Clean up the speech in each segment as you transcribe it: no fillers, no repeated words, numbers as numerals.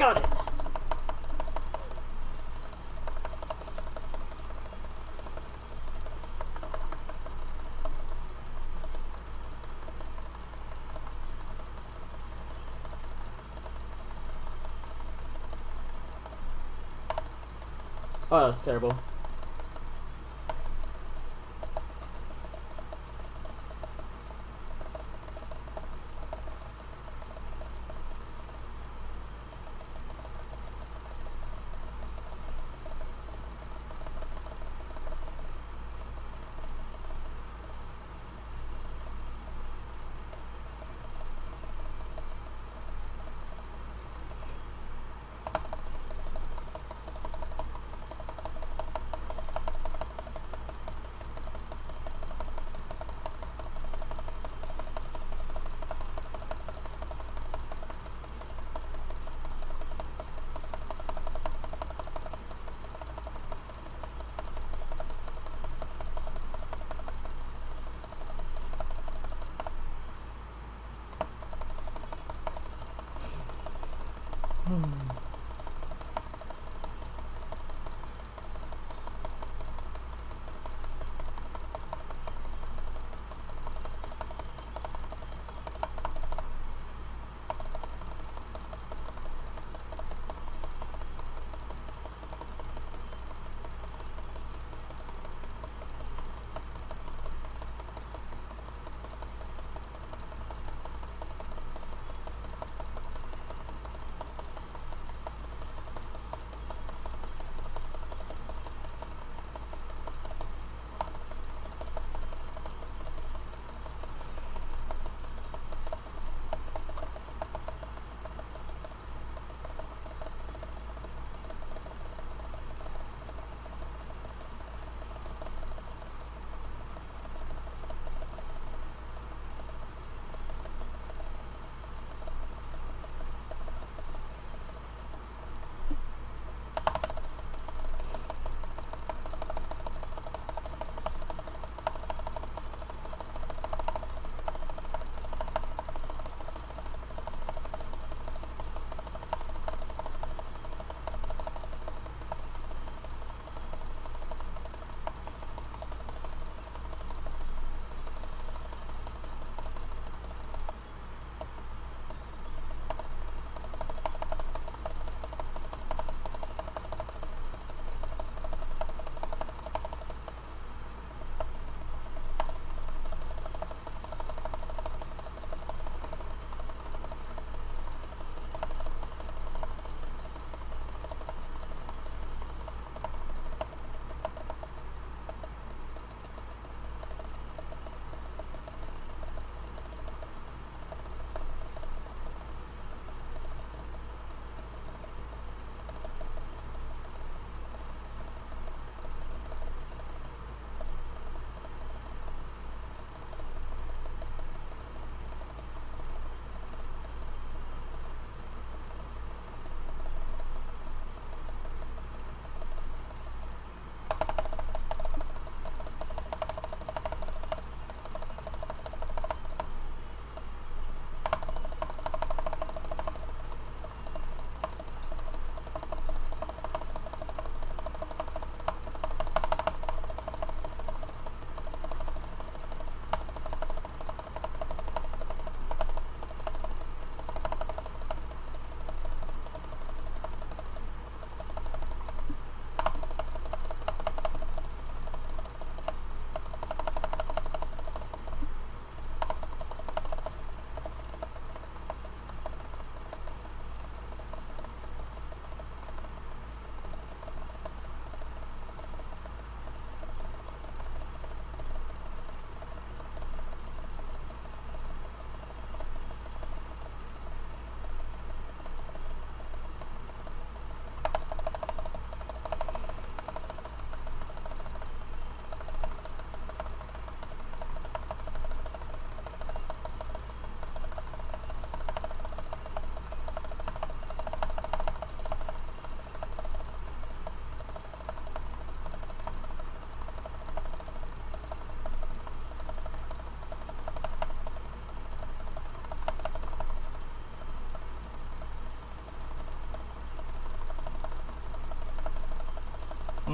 got it! Oh, that's terrible.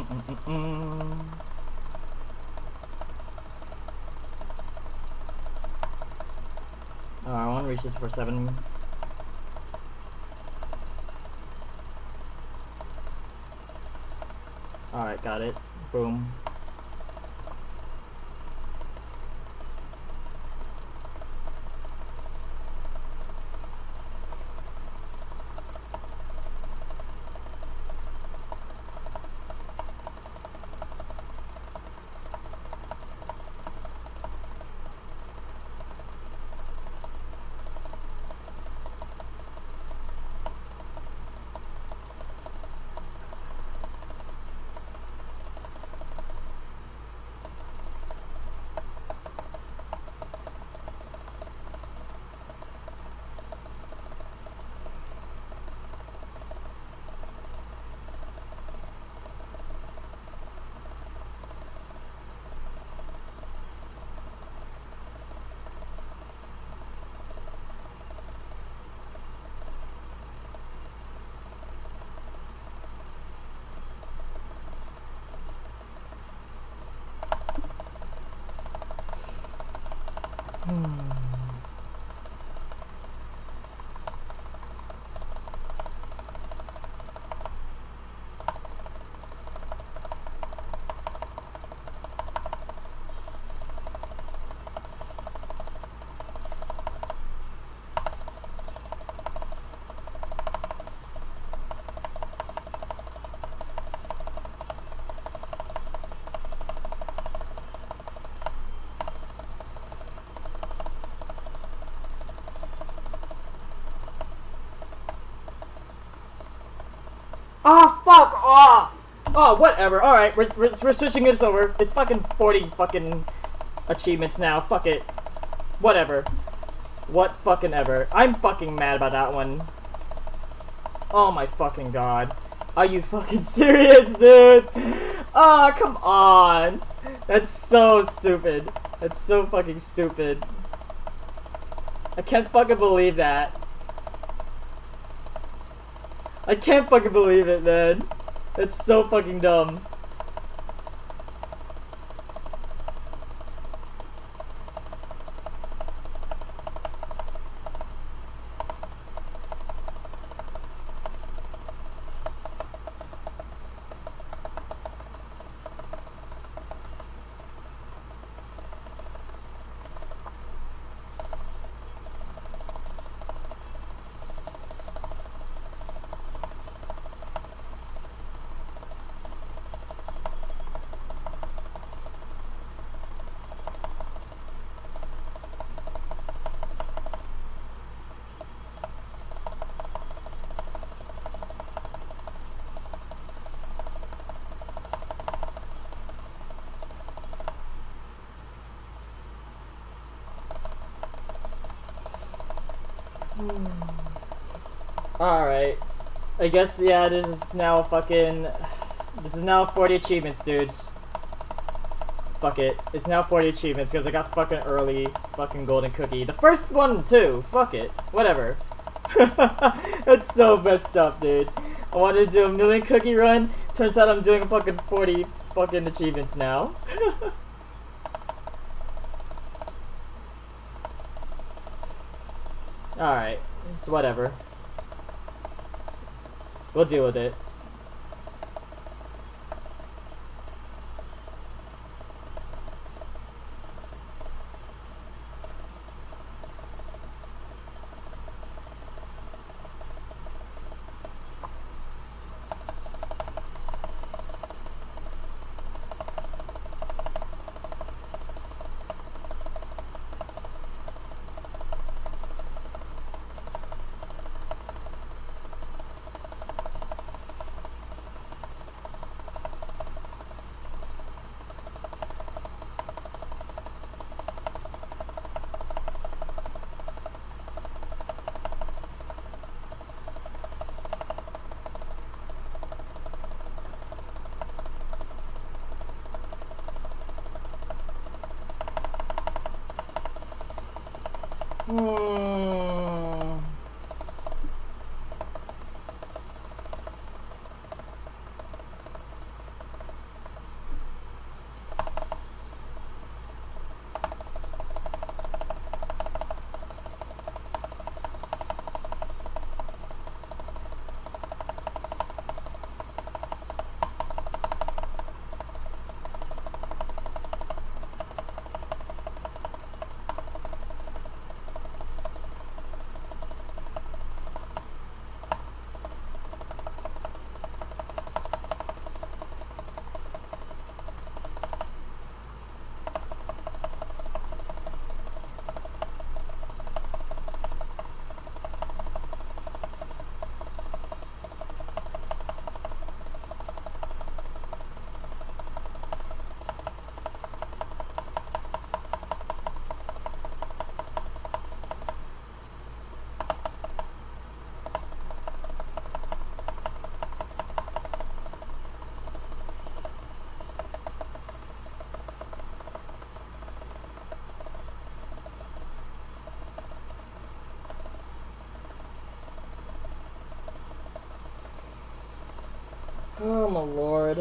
Oh, I want to reach this before 7. Alright, got it. Boom. Oh, fuck off! Oh, whatever. Alright, we're switching this over. It's fucking 40 fucking achievements now. Fuck it. Whatever. What fucking ever. I'm fucking mad about that one. Oh my fucking god. Are you fucking serious, dude? Oh, come on. That's so stupid. That's so fucking stupid. I can't fucking believe that. I can't fucking believe it, man. It's so fucking dumb. Alright. I guess, yeah, this is now fucking... This is now 40 achievements, dudes. Fuck it. It's now 40 achievements because I got fucking early fucking golden cookie. The first one, too. Fuck it. Whatever. That's so messed up, dude. I wanted to do a million cookie run. Turns out I'm doing fucking 40 fucking achievements now. Alright. It's whatever. We'll deal with it. Oh my lord.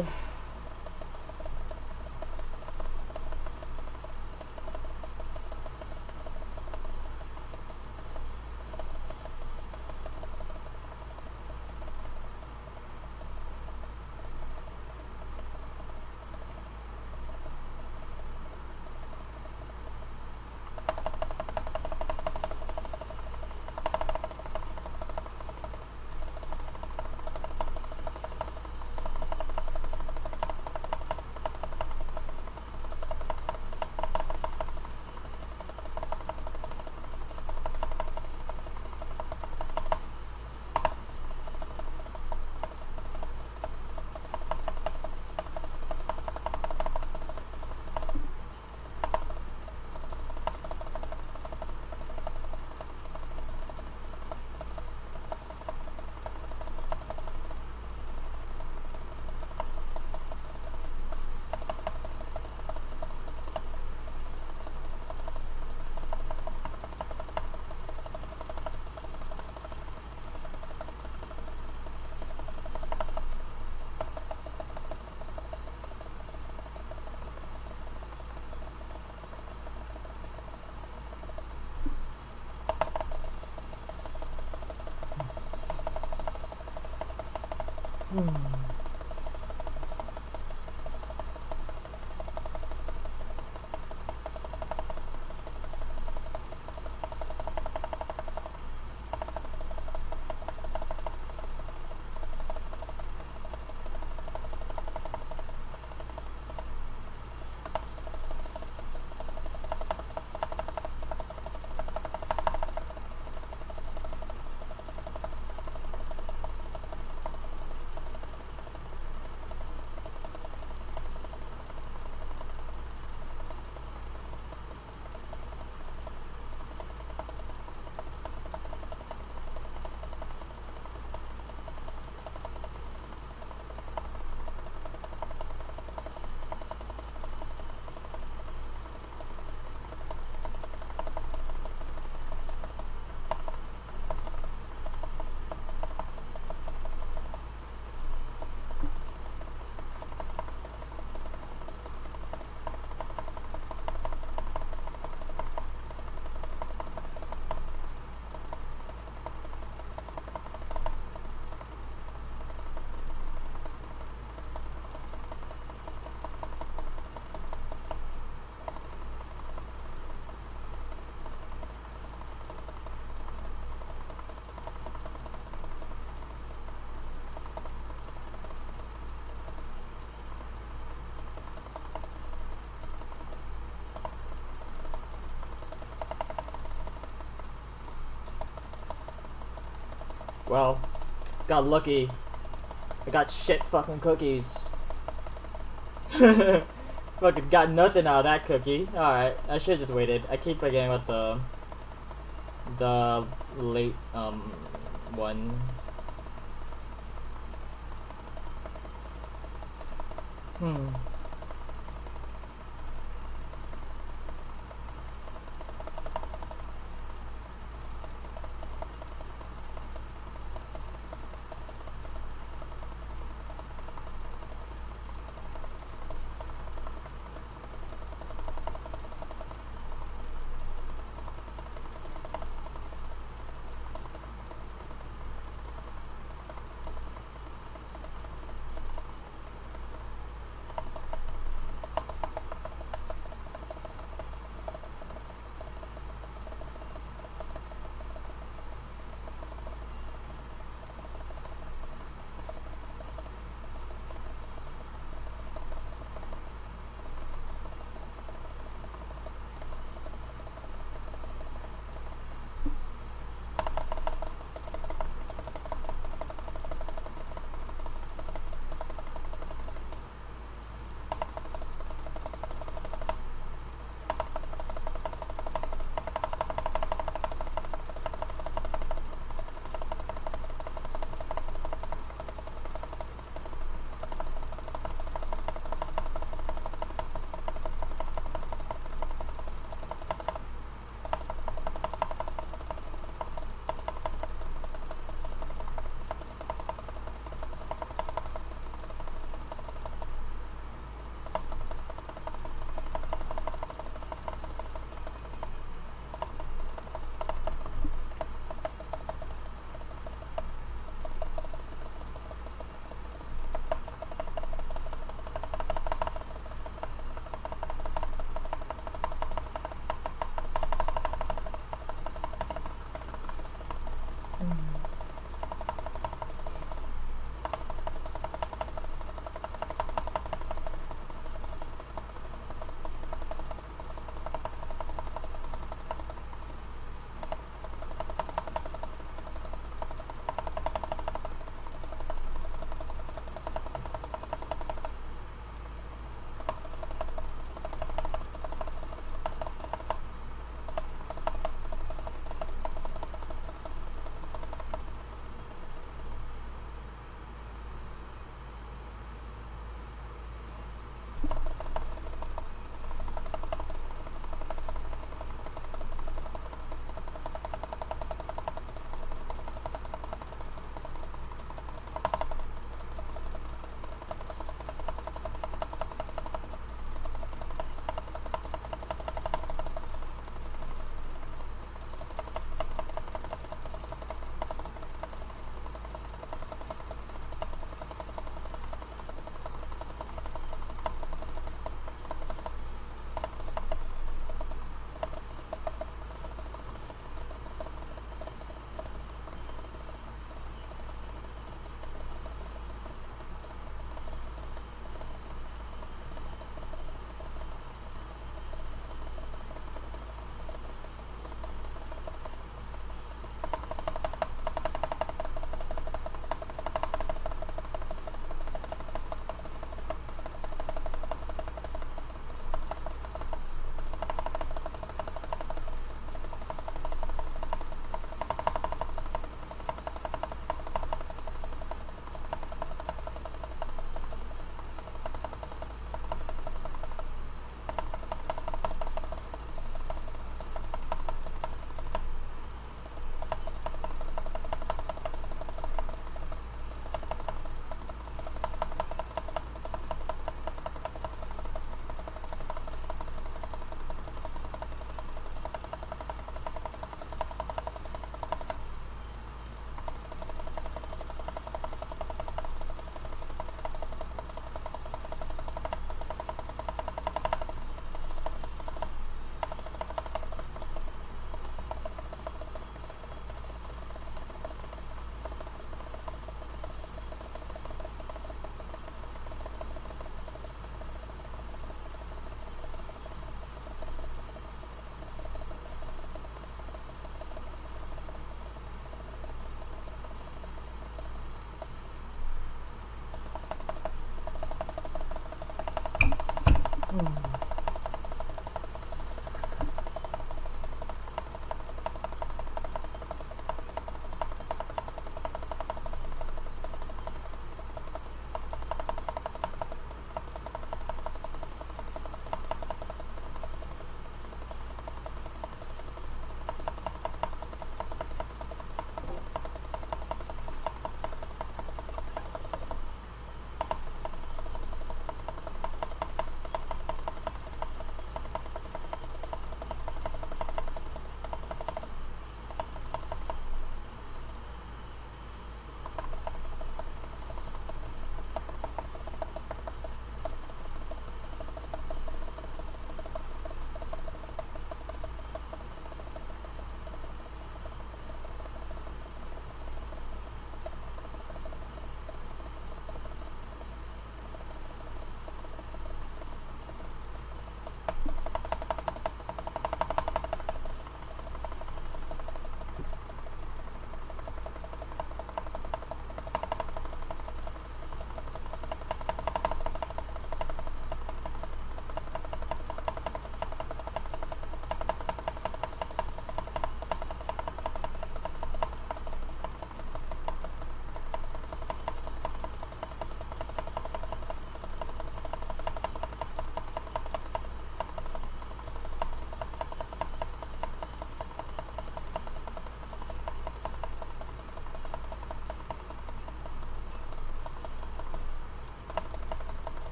Well, got lucky. I got shit fucking cookies. Fucking got nothing out of that cookie. Alright, I should've just waited. I keep forgetting about the late one.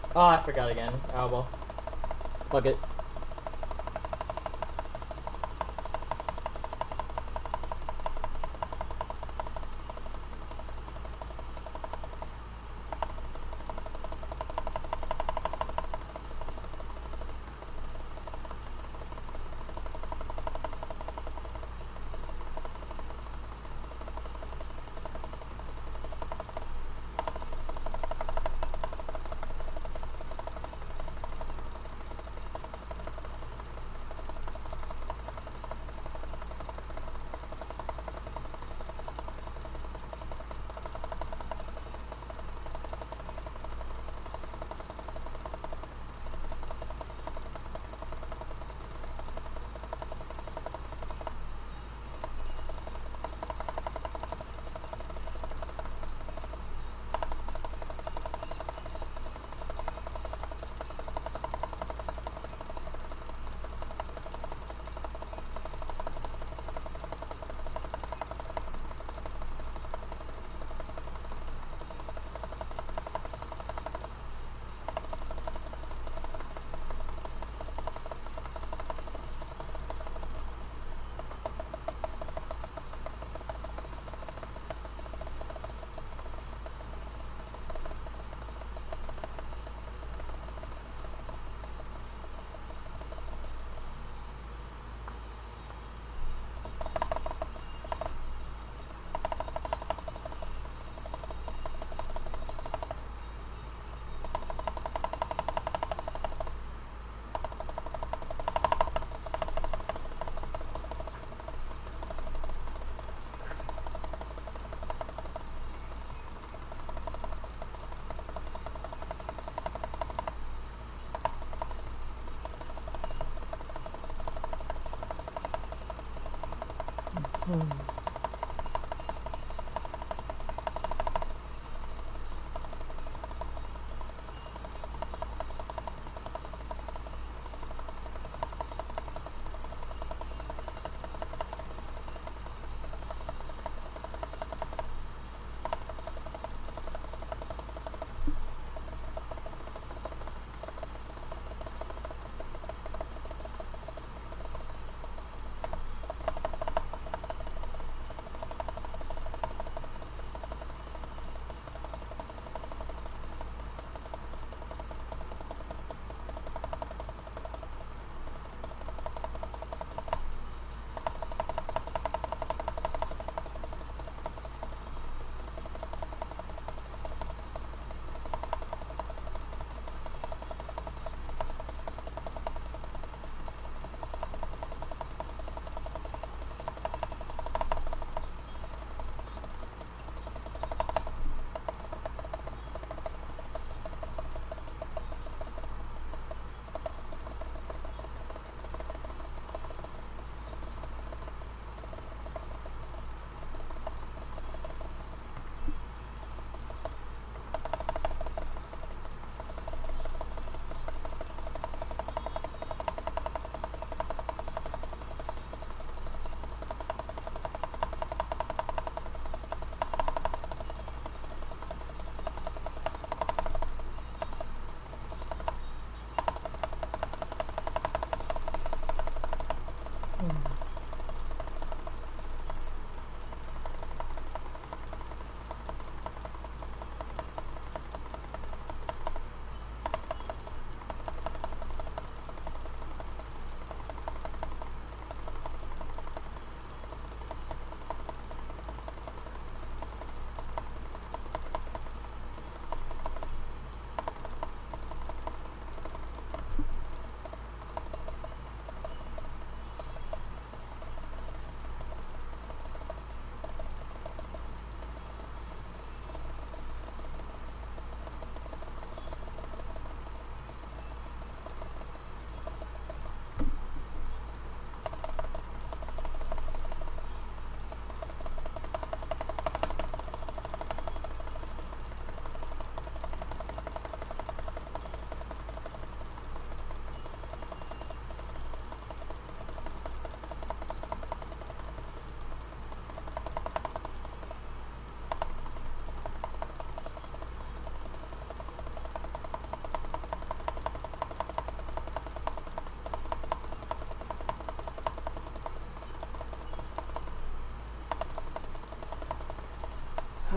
Oh, I forgot again. Oh well. Fuck it.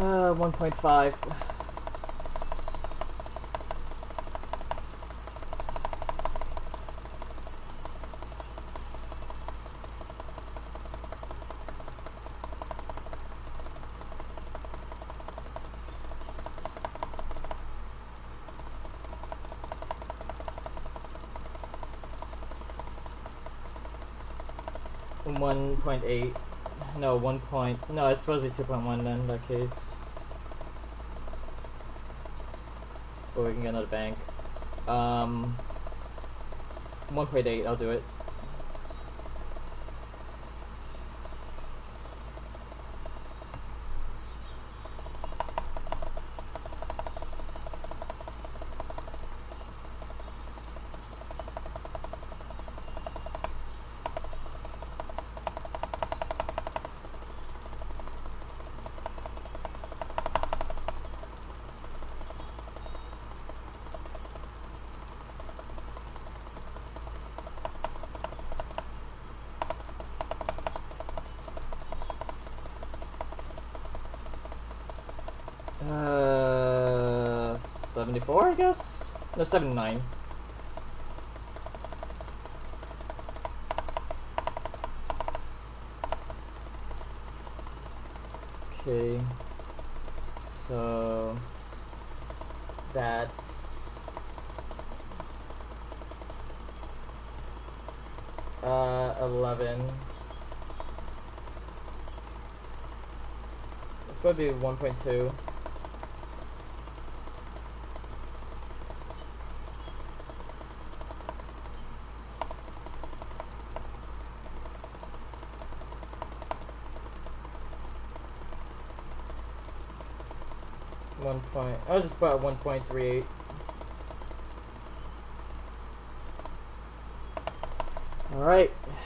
1.5. .8. No, 1 point. No, it's supposed to be 2.1 then in that case. But we can get another bank. 1.8, I'll do it. Uh, 74, I guess? No, 79. Okay. So that's 11. This would be 1.2. I'll just put 1.38. All right.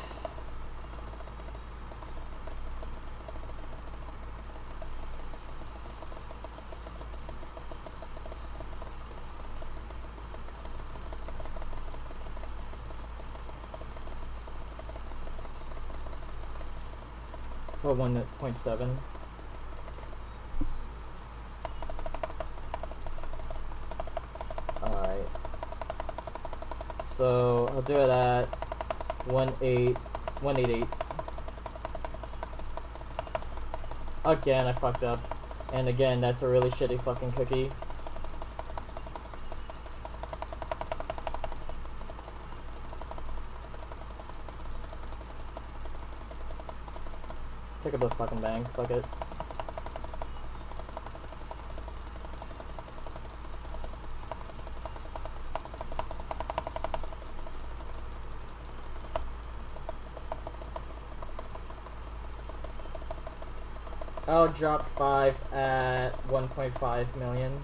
Put 1.7. So I'll do it at 188. Again, I fucked up. And again, that's a really shitty fucking cookie. Pick up the fucking bank, fuck it. I'll drop 5 at 1.5 million.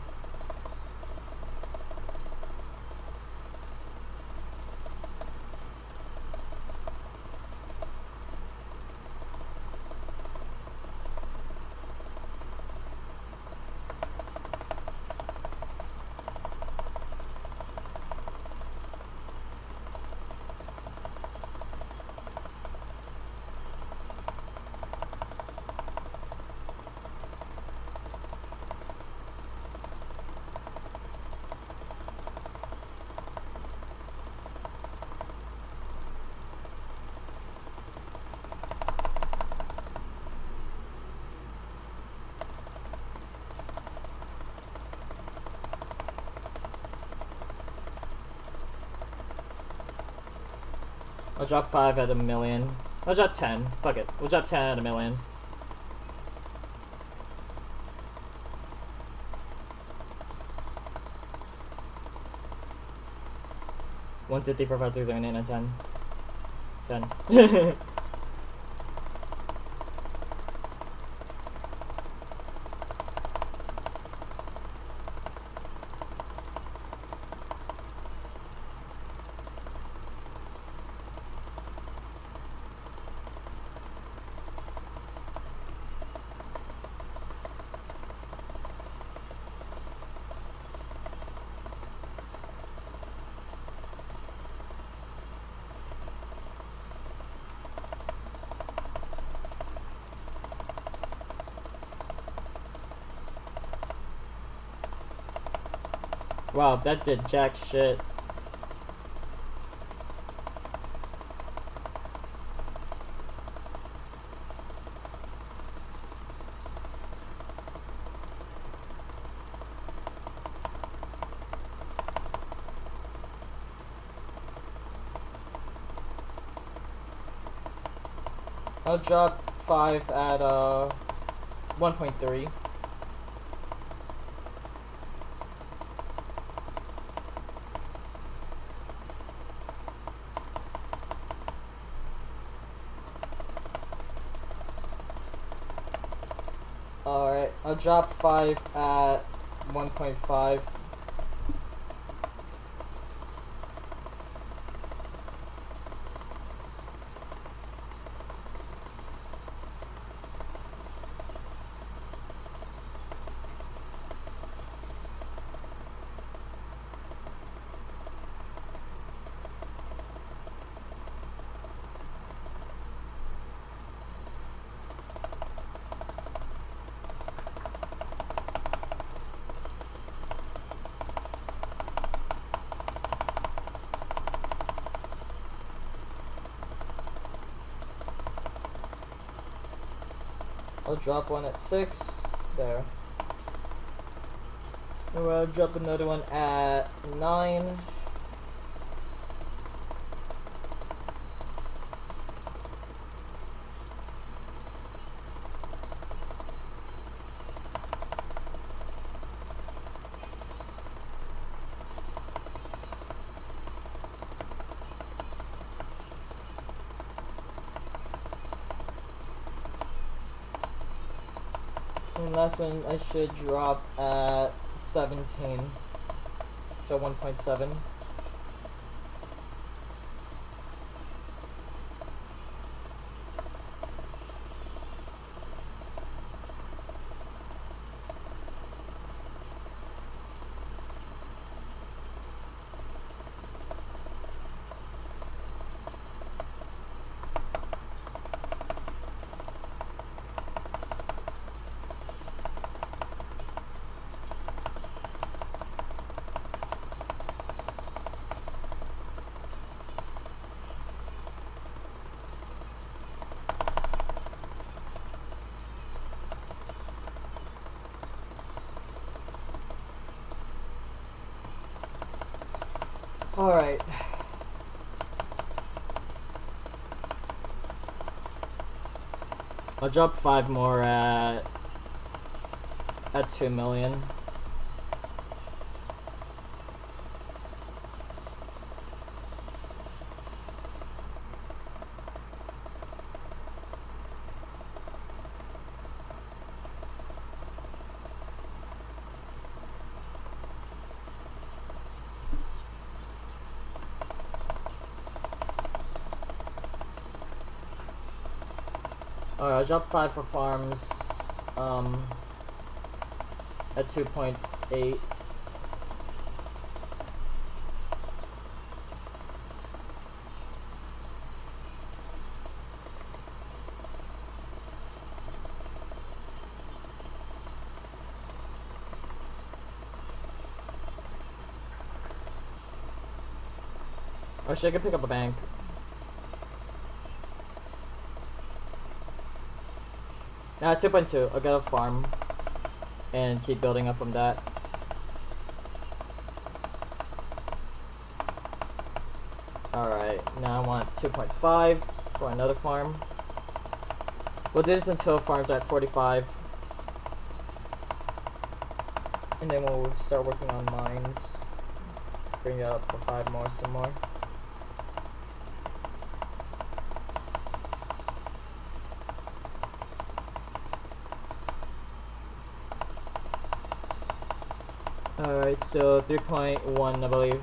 I'll drop 5 at a million. I'll drop 10. Fuck it. We'll drop 10 at a million. One, two, three, four, five, six, seven, eight, nine, 10. 10. Wow, that did jack shit. I'll drop 5 at 1.3. Alright, I'll drop 5 at 1.5. I'll drop one at 6. There. And I'll drop another one at 9. And last one I should drop at 17. So 1.7. Alright. I'll drop 5 more at 2 million. Alright, I'll drop 5 for farms, at 2.8. Or should I go pick up a bank? Nah, 2.2. I'll get a farm and keep building up from that. Alright, now I want 2.5 for another farm. We'll do this until farms are at 45. And then we'll start working on mines. Bring it up to 5 more, some more. Alright, so 3.1 I believe.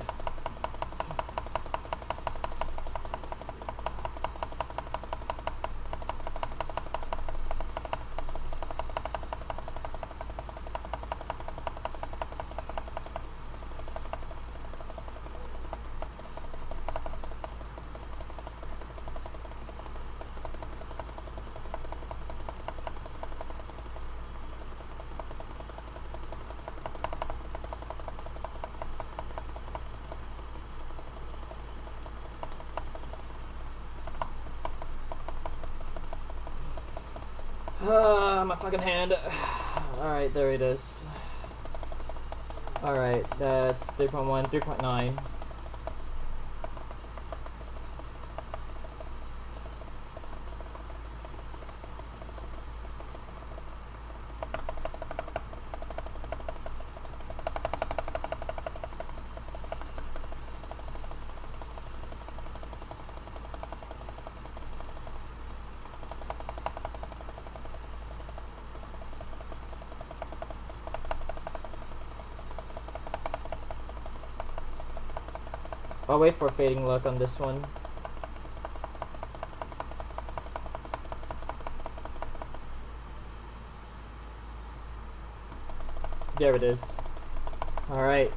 My fucking hand. Alright, there it is. Alright, that's 3.1, 3.9. I'll wait for fading luck on this one. There it is. Alright.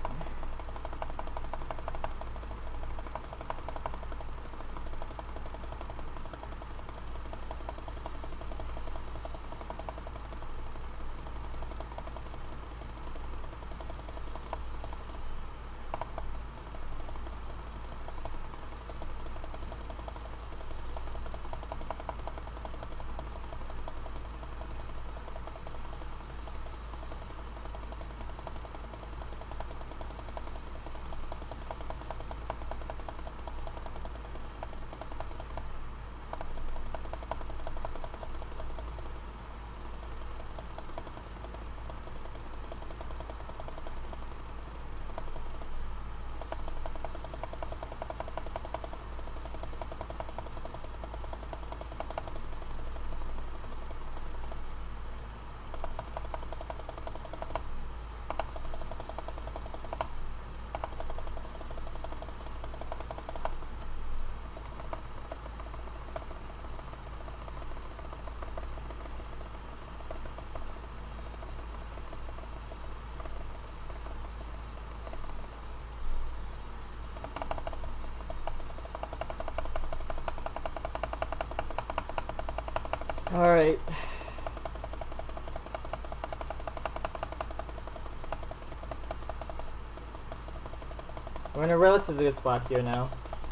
Alright. We're in a relatively good spot here now.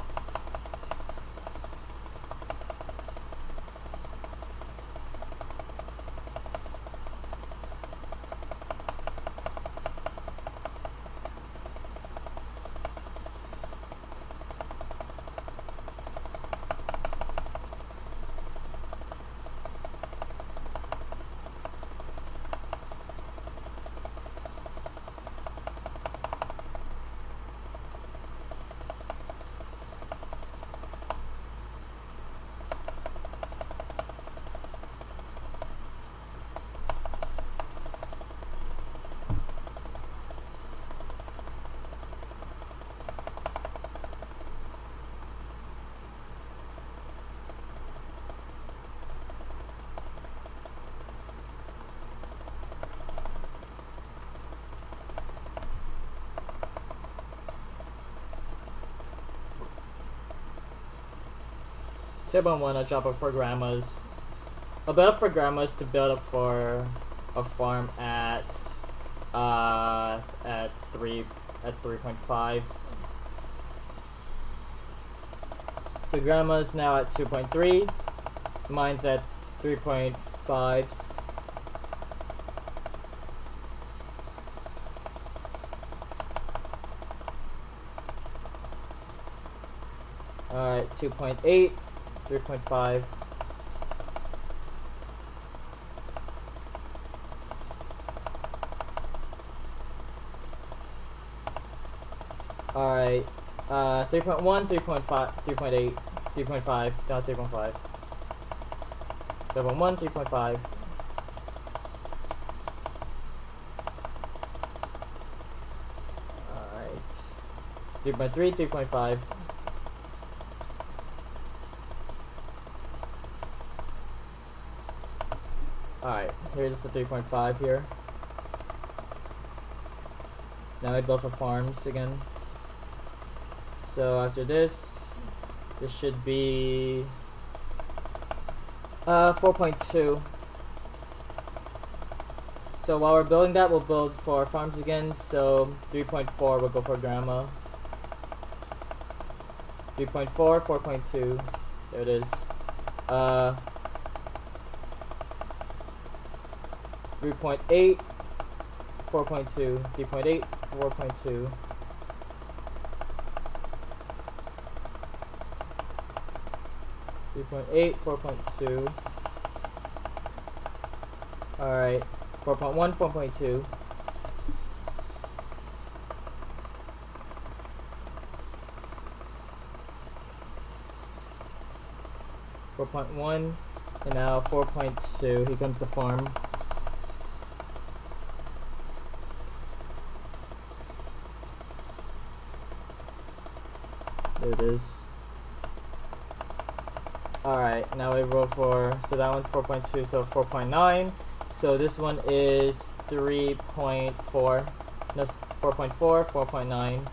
Tip on one, I drop up for grandmas. I'll build up for grandmas to build up for a farm at 3.5. So grandma's now at 2.3. Mine's at 3.5. Alright, 2.8. 3.5. Alright, 3.1, 3.5, 3.8, 3.5, not 3.5. 3.1, 3.5. Alright. 3.3, 3.5. Alright, here's the 3.5 here. Now I built for farms again. So after this should be 4.2. So while we're building that, we'll build for farms again. So 3.4 will go for grandma. 3.4, 4.2. There it is. 3.8, 4.2, 3.8, 4.2. 3.8, 4.2. Alright, 4.1, 4.2. 4.1, and now 4.2. Here comes the farm. There it is. Alright, now we roll for, so that one's 4.2, so 4.9. So this one is 3.4. No, 4.4, 4.9.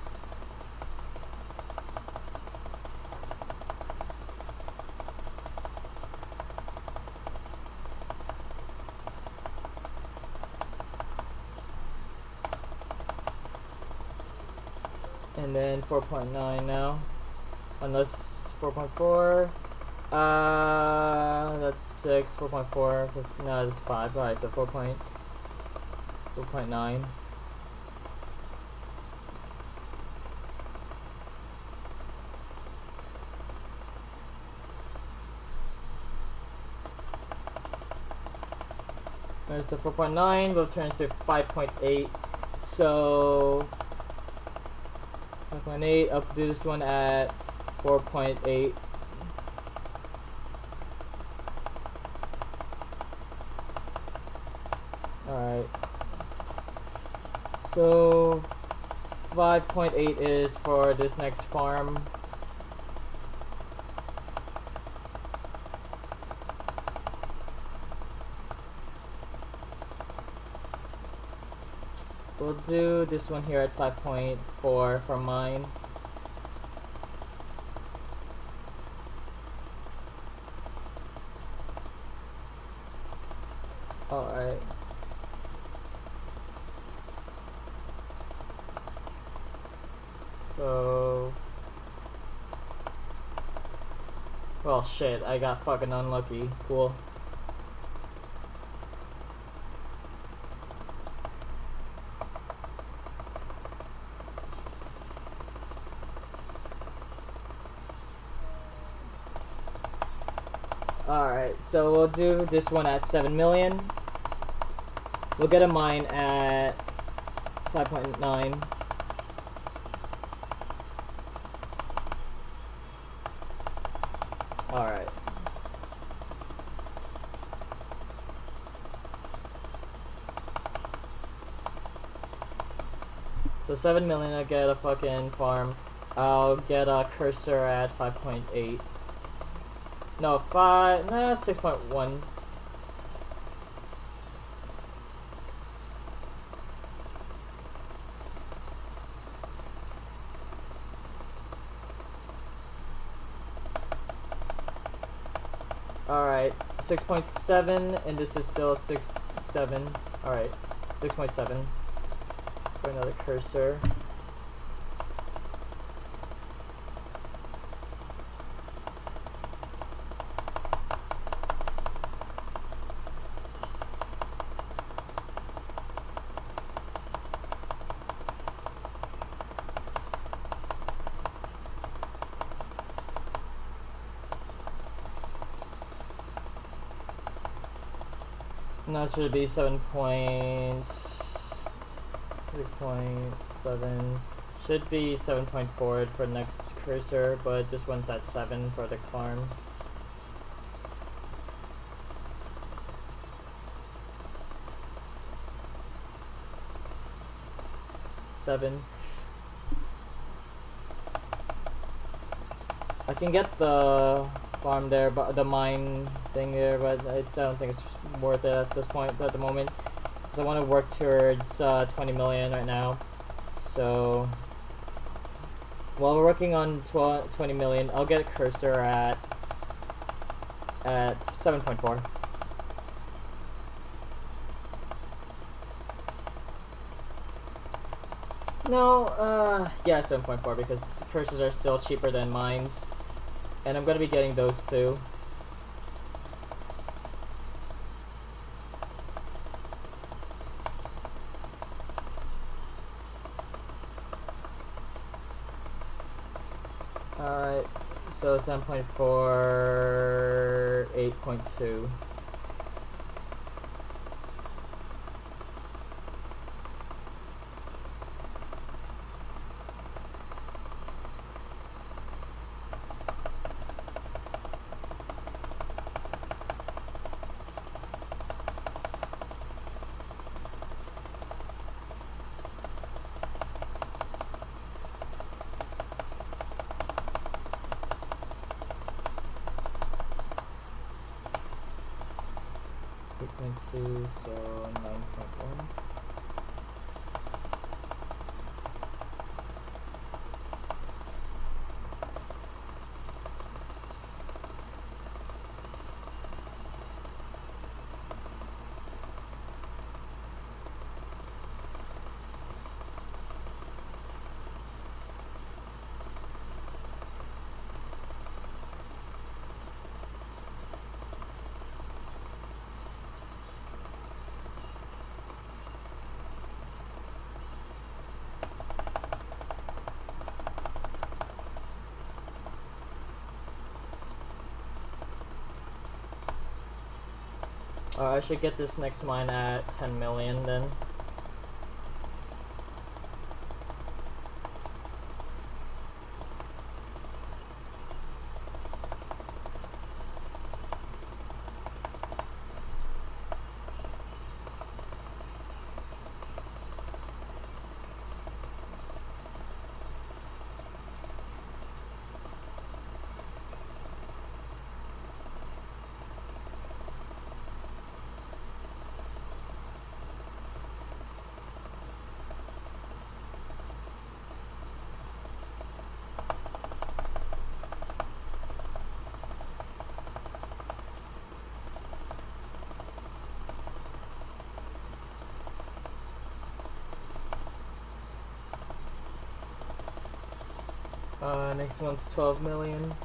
And then 4.9 now. Unless 4.4. That's 6, 4.4. No, that's 5. Alright, so 4.9. Alright, so 4.9 will turn to 5.8. So 5.8, I'll do this one at 4.8. Alright. So 5.8 is for this next farm. We'll do this one here at 5.4 for mine. Alright. So... well, shit, I got fucking unlucky. Cool. Alright, so we'll do this one at 7 million. We'll get a mine at 5.9. Alright. So 7 million, I get a fucking farm. I'll get a cursor at 5.8. No, 6.1. Alright, 6.7, and this is still 6.7. Alright, 6.7 for another cursor. And that should be 6.7. Should be 7.4 for the next cursor, but this one's at 7 for the farm. I can get the farm there, but the mine thing there, but I don't think it's worth it at this point, at the moment, because I want to work towards 20 million right now. So while we're working on 20 million, I'll get a cursor at 7.4. No, yeah, 7.4, because cursors are still cheaper than mines, and I'm gonna be getting those too. So 7.4, 8.2. So 9.1. I should get this next mine at 10 million then. Next one's 12 million.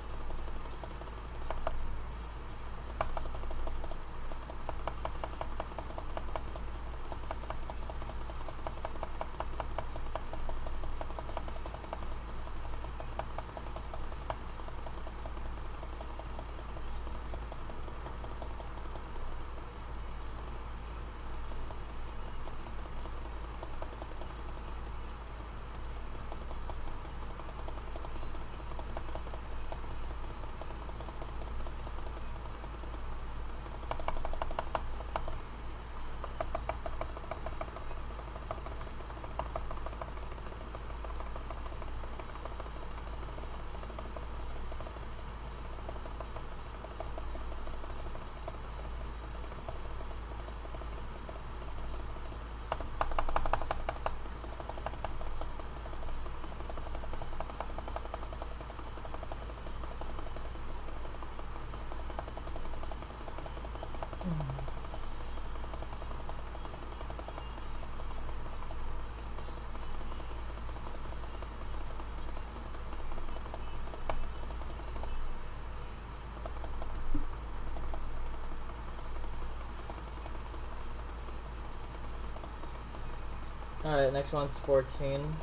Alright, next one's 14.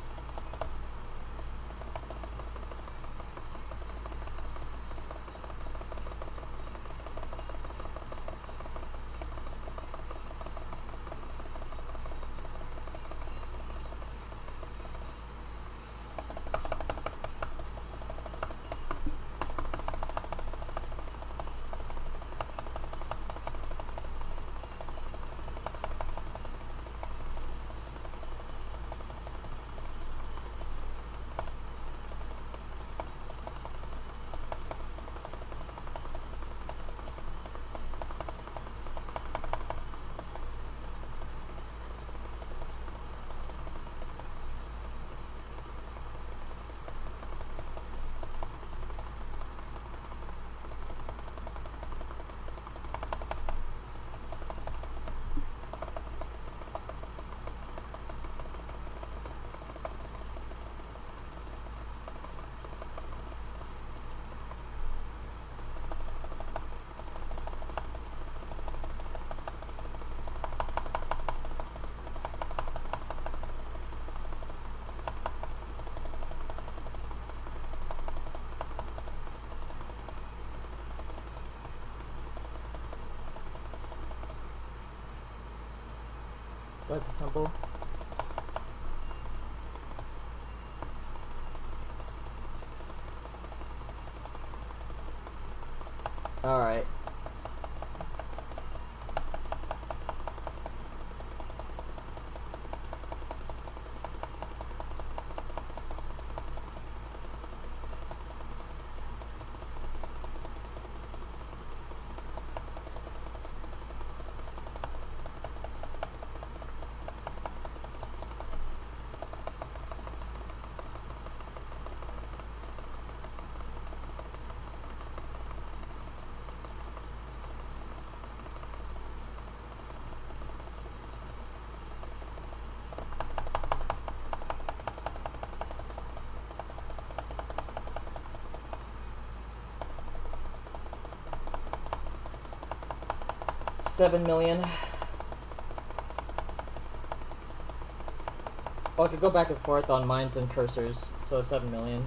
by the temple. Alright. $7 million. Oh, I could go back and forth on mines and cursors, so 7 million.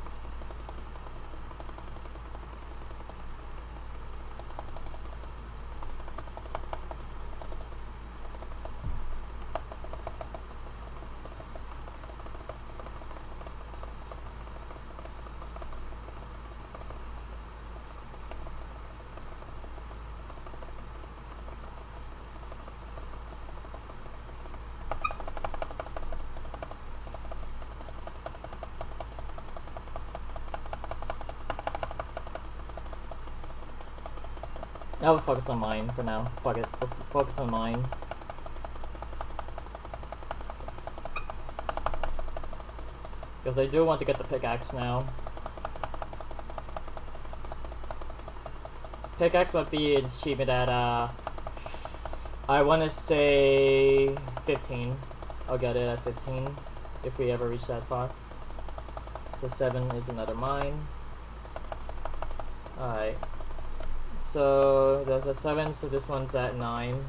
I will focus on mine for now. Fuck it. We'll focus on mine. Because I do want to get the pickaxe now. Pickaxe might be an achievement at, I want to say 15. I'll get it at 15 if we ever reach that far. So 7 is another mine. Alright. So that's at 7, so this one's at 9.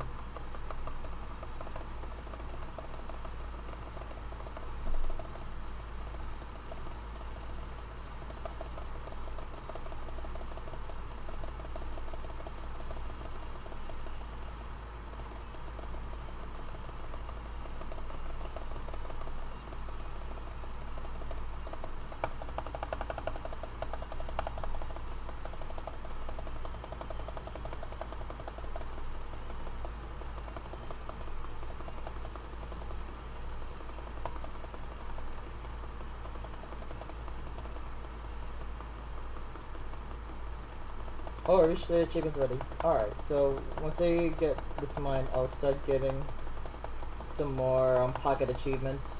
Oh, I reached the achievements already. Alright, so once I get this mine, I'll start getting some more pocket achievements.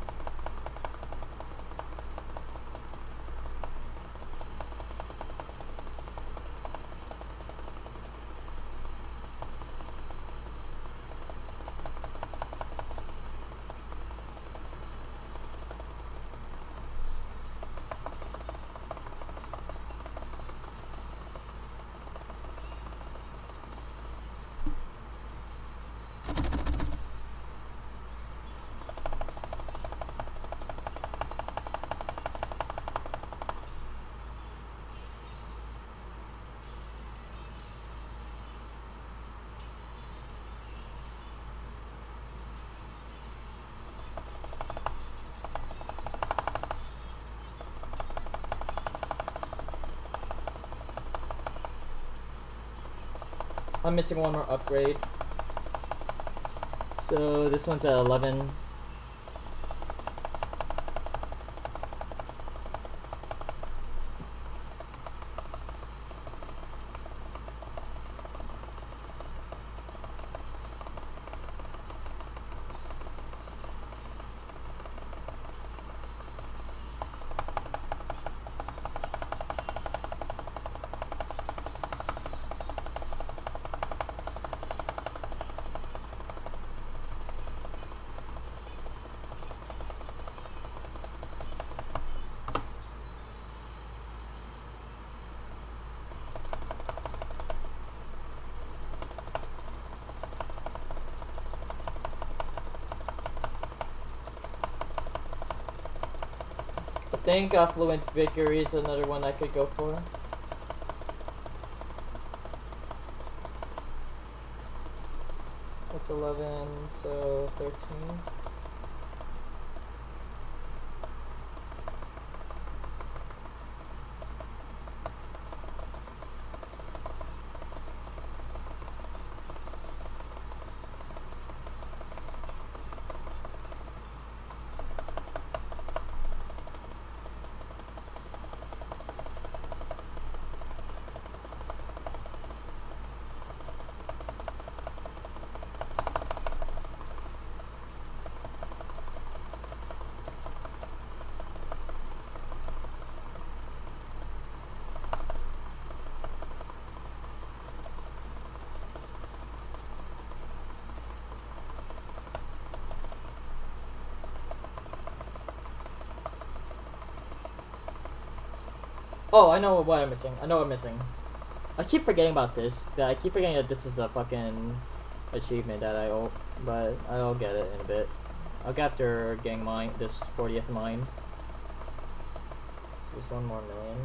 I'm missing one more upgrade. So this one's at 11. I think Affluent Victory is another one I could go for. That's 11, so 13. Oh, I know what I'm missing. I know what I'm missing. I keep forgetting about this. I keep forgetting that this is a fucking achievement that I owe, but I'll get it in a bit. I'll get after getting mine, this 40th mine. So just 1 more million.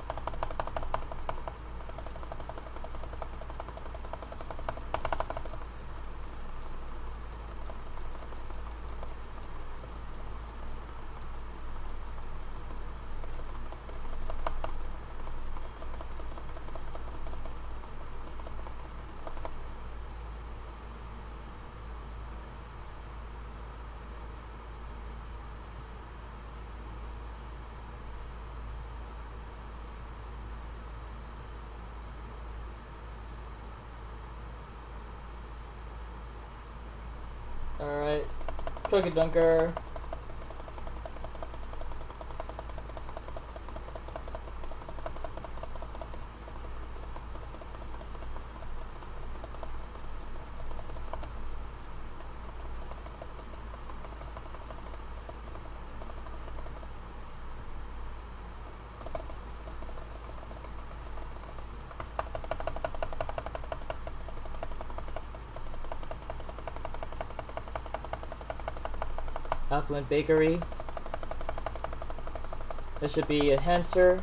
Alright. Cookie Dunker. Affluent Bakery. This should be Enhancer.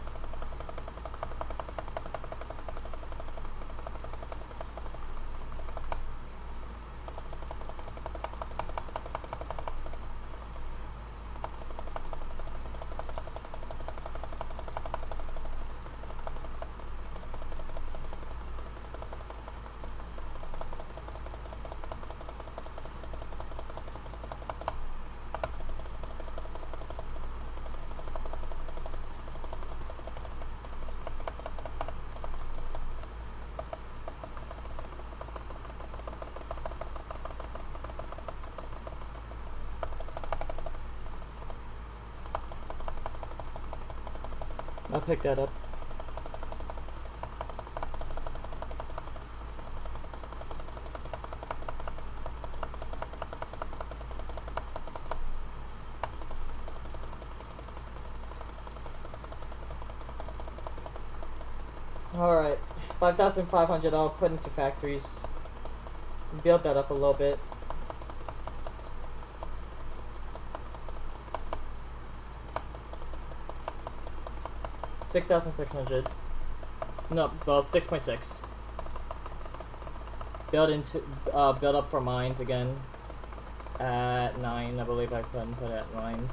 I'll pick that up. Alright, 5,500 I'll put into factories. Build that up a little bit. $6,600. No, well, 6.6. Build up for mines again. At 9, I believe I couldn't put it at mines.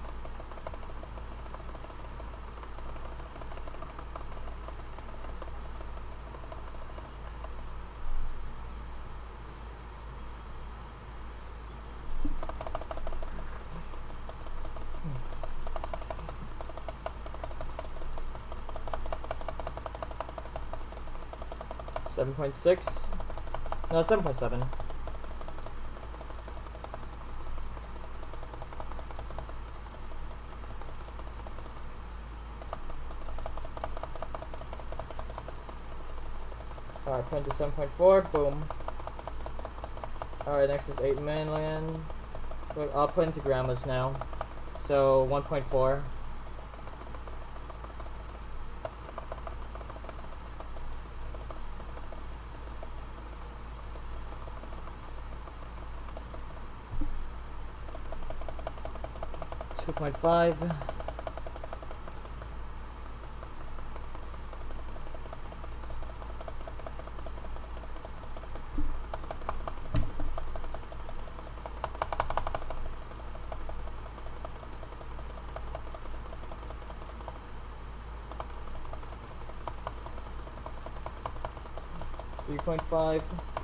$7.6. No, 7.7. Alright, point to 7.4. Boom. Alright, next is 8 million. I'll put into grandmas now. So 1.4. $2.5. 3.5.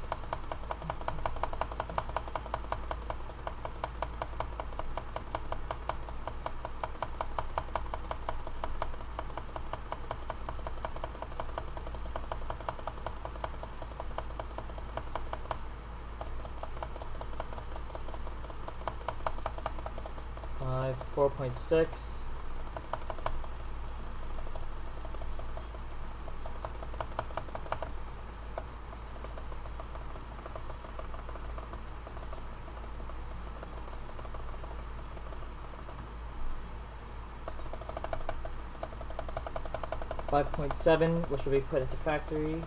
Five, 4.6. $5.7, which will be put into factory.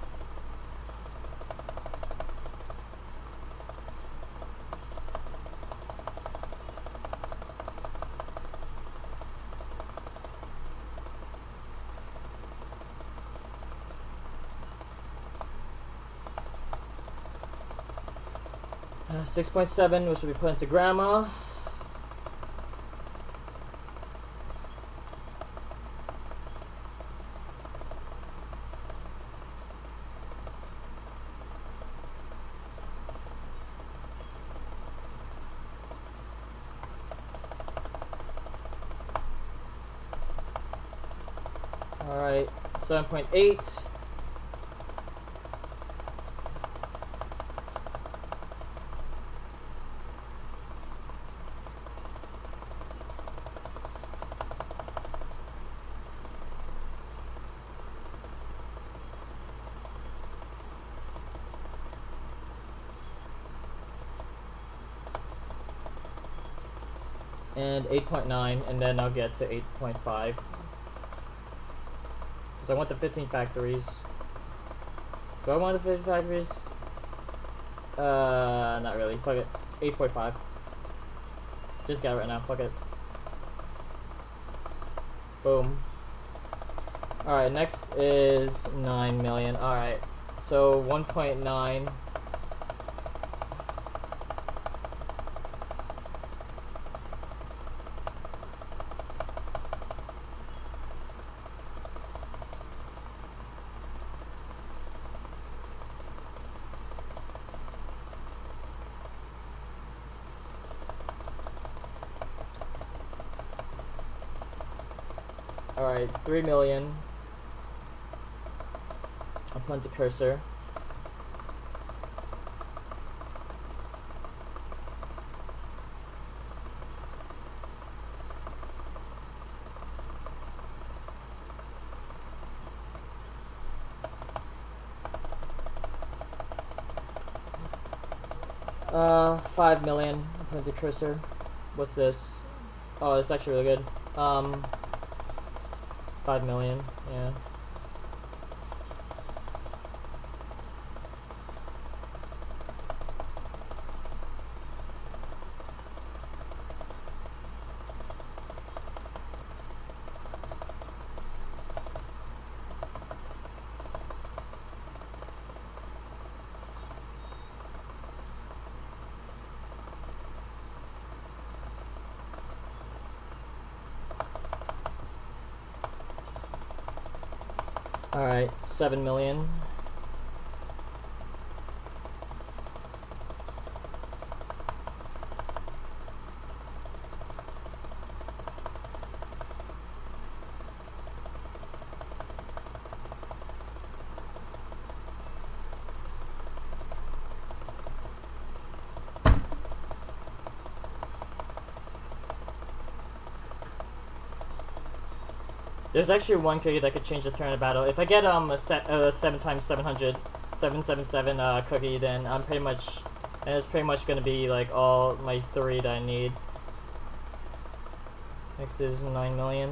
$6.7, which will be put into grandma. Alright, 7.8. And 8.9, and then I'll get to 8.5. Because I want the 15 factories. Do I want the 15 factories? Not really. Fuck it. 8.5. Just got it right now. Fuck it. Boom. Alright, next is 9 million. Alright. So 1.9. Alright, 3 million. I'll put into cursor. $5 million. I'll put into cursor. What's this? Oh, it's actually really good. 5 million, yeah. Alright, 7 million. There's actually one cookie that could change the turn of battle. If I get a 7 times 700, 777 cookie, then I'm pretty much, and it's pretty much gonna be like all my 3 that I need. Next is 9 million.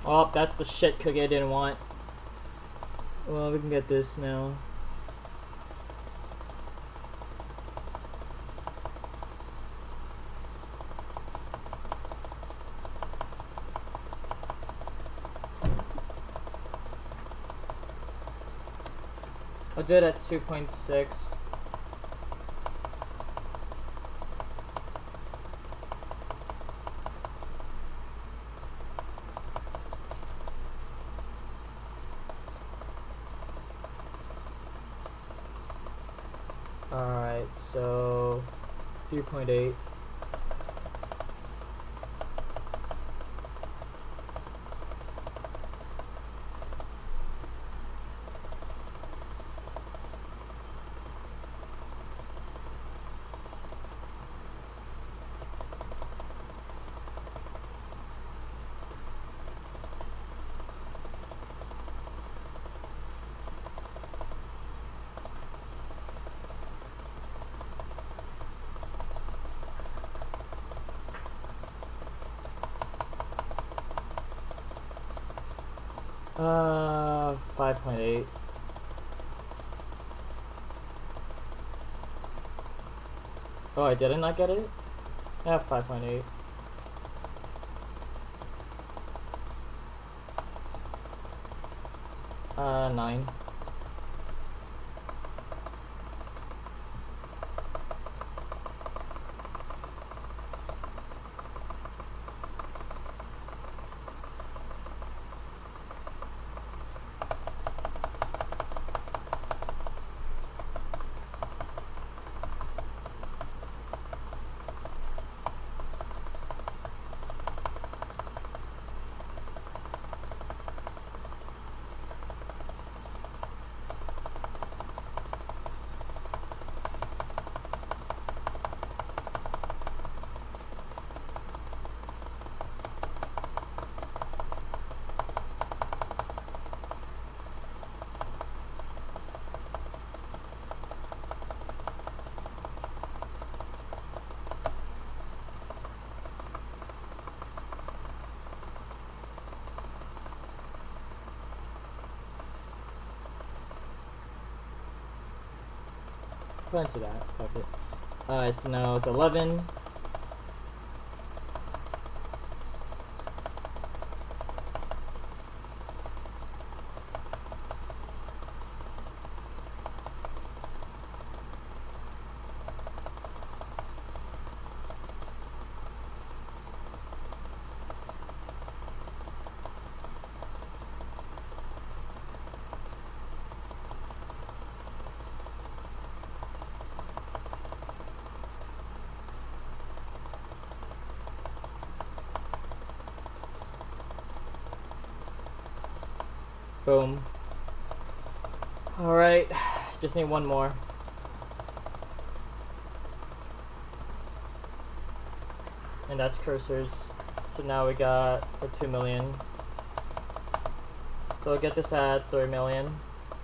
Oh, that's the shit cookie I didn't want. Well, we can get this now. I'll do it at 2.6. Alright, so 3.8. Uh, 5.8. Oh, I did not get it? Yeah, 5.8. Nine. Put into that. Fuck it. It's now it's 11. Boom. Alright, just need one more. And that's cursors. So now we got for 2 million. So I'll get this at 3 million.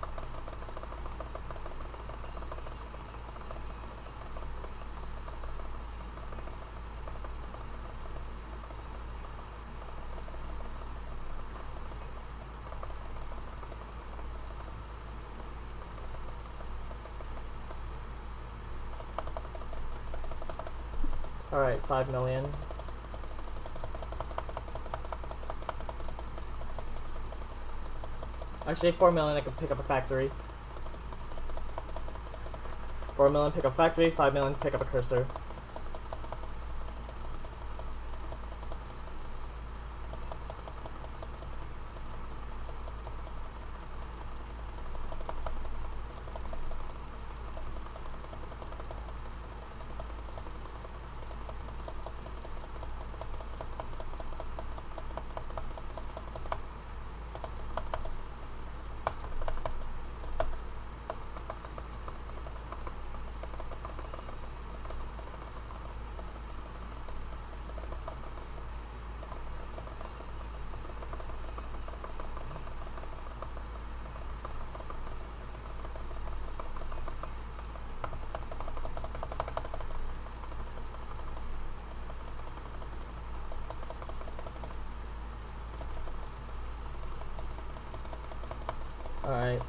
Alright, 5 million. Actually, 4 million, I can pick up a factory. 4 million, pick up factory. 5 million, pick up a cursor. Alright.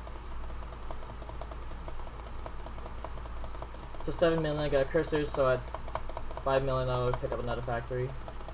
So 7 million, I got a cursor, so at 5 million I would pick up another factory.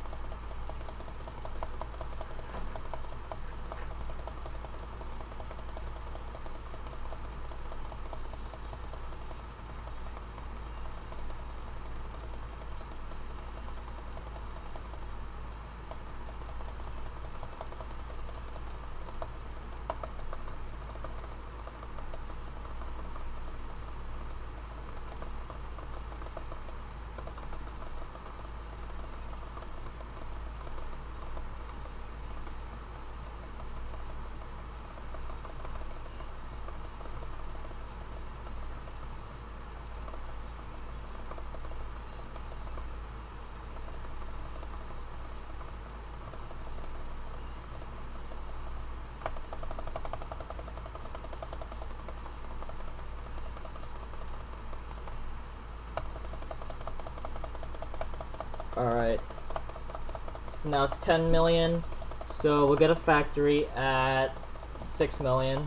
Alright. So now it's 10 million. So we'll get a factory at 6 million.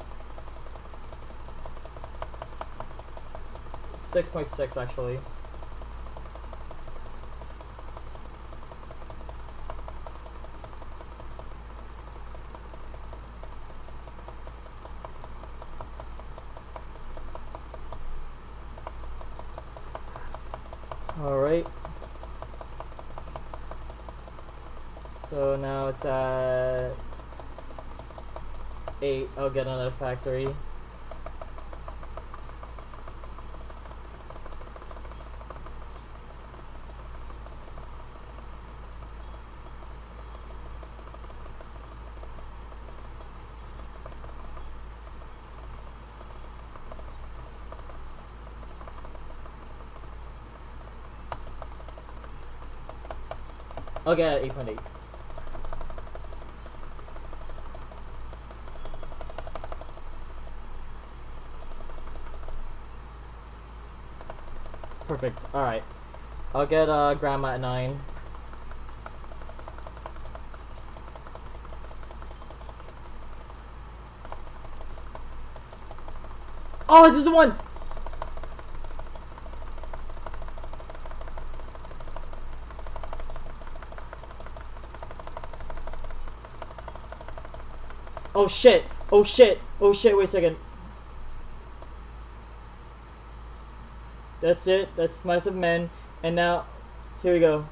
6.6 actually. Alright. So now it's at 8. I'll get another factory. I'll get 8.8. Perfect. Alright. I'll get grandma at 9. Oh, this is the one! Oh shit! Oh shit! Oh shit, wait a second. That's it. That's Mice of Men. And now, here we go.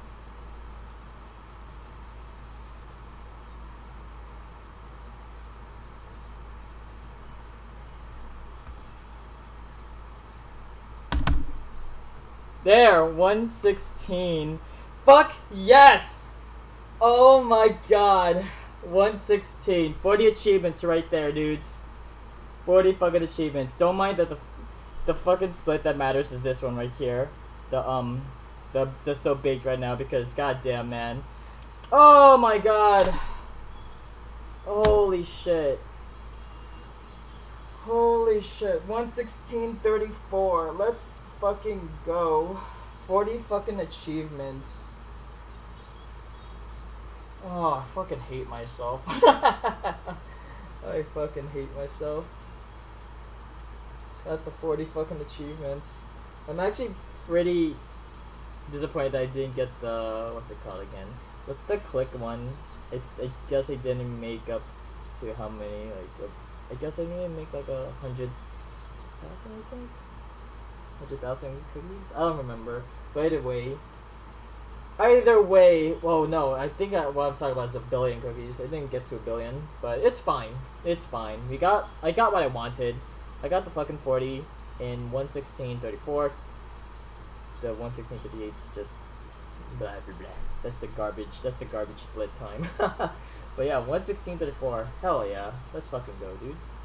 There, 116. Fuck yes! Oh my god. 116. 40 achievements right there, dudes. 40 fucking achievements. Don't mind that the fucking split that matters is this one right here. The so big right now because goddamn, man. Oh my god. Holy shit. Holy shit. 116.34. Let's fucking go. 40 fucking achievements. Oh, I fucking hate myself. I fucking hate myself. At the 40 fucking achievements. I'm actually pretty disappointed that I didn't get the, what's it called again? What's the click one? I guess I didn't make up to how many, like, I guess I need to make like 100,000, I think? 100,000 cookies? I don't remember. But either way, well, no, I think what I'm talking about is a billion cookies. I didn't get to a billion, but it's fine. It's fine. I got what I wanted. I got the fucking 40 in 116.34. The 116.58 is just blah blah blah. That's the garbage split time. But yeah, 116.34. Hell yeah. Let's fucking go, dude.